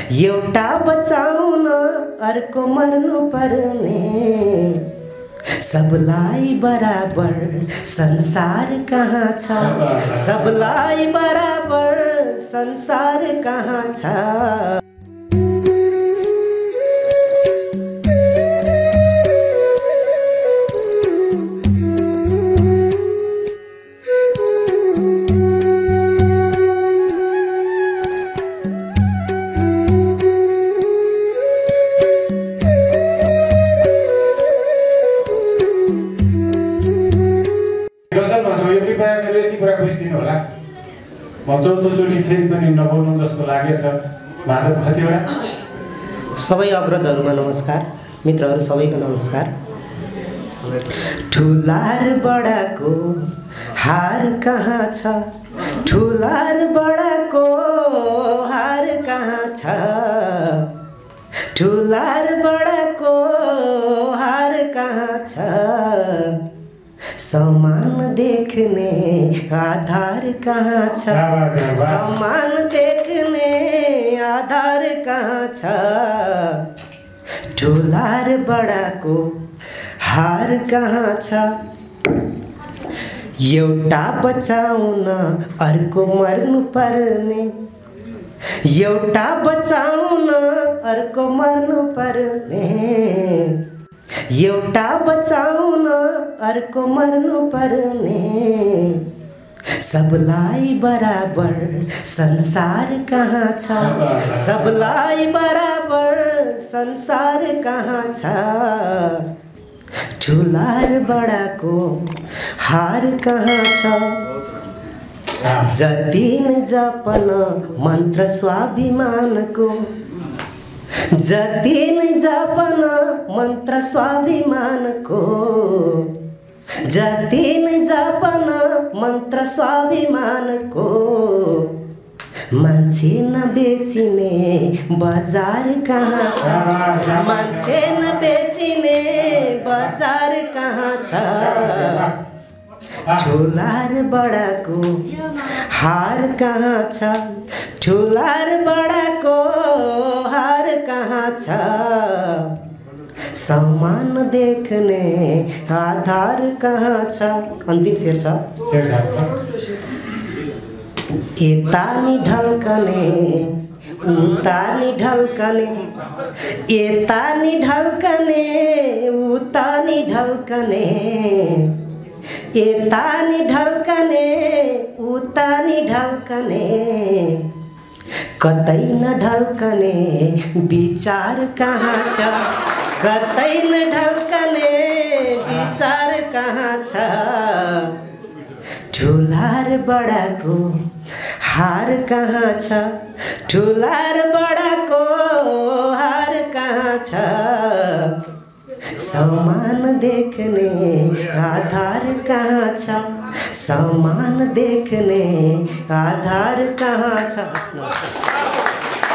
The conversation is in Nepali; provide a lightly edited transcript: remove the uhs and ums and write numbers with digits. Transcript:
एउटा बचाउन अर्को मर्नु पर्ने, सबलाई बराबर संसार कहाँ छ, सबलाई बराबर संसार कहाँ छ। चौथोचोटि फेरि पनि नबोल्नु जस्तो लागेछ। माधव खतिवडा। सबै अग्रजहरूमा नमस्कार, मित्रहरू सबैको नमस्कार। ठुला र बडाको हार कहाँ छ, ठुला र बडाको हार कहाँ छ, ठुला र बडाको हार कहाँ छ। समान देख्ने आधार कहाँ छ, समान देख्ने आधार कहाँ छ। ठुला र बडाको हार कहाँ छ, एउटा बचाउन अर्को मर्नु पर्ने, एउटा बचाउन अर्को मर्नु पर्ने, एउटा बचाउन अर्को मर्नु पर्ने, सबलाई बराबर संसार कहाँ छ, सबलाई बराबर संसार कहाँ छ। ठुला र बडाको हार कहाँ छ, जति न जपन मन्त्र स्वाभिमानको, जति न जपन मन्त्र स्वाभिमानको, जति न जपन मन्त्र स्वाभिमानको। मान्छे नबेचिने बजार कहाँ छ, मान्छे नबेचिने बजार कहाँ छ। ठुला र बडाको हार कहाँ छ, ठुला र बडाको हार कहाँ छ। सम्मान देख्ने आधार कहाँ छ। अन्तिम शेर छ। यता नि ढल्कने उता नि ढल्कने, यता नि ढल्कने उता नि ढल्कने, यता नि ढल्कने उता नि ढल्कने। कतै न ढल्कने विचार कहाँ छ, कतै न ढल्कने विचार कहाँ छ। ठुला र बडाको हार कहाँ छ, ठुला र बडाको हार कहाँ छ। समान देख्ने आधार कहाँ छ, समान देख्ने आधार कहाँ छ।